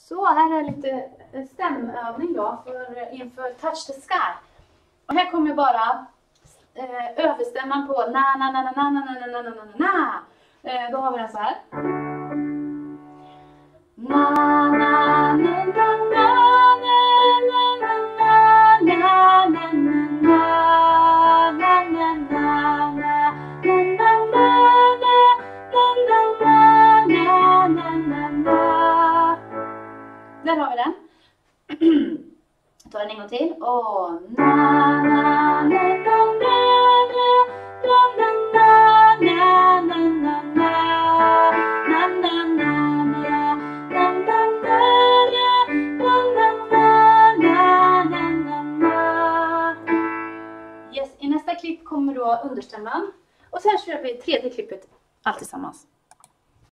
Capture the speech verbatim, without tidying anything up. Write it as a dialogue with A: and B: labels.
A: Så här är lite stämövning då för, inför Touch the Sky. Och här kommer bara eh, överstämman på na na na na na na na na na na na. Eh, då har vi den så här. Na na na na na na na na Där har vi den. Jag tar den en gång till. Och na na na na na na na na. Yes, i nästa klipp kommer då understämman. Och sen kör vi tredje klippet allt tillsammans.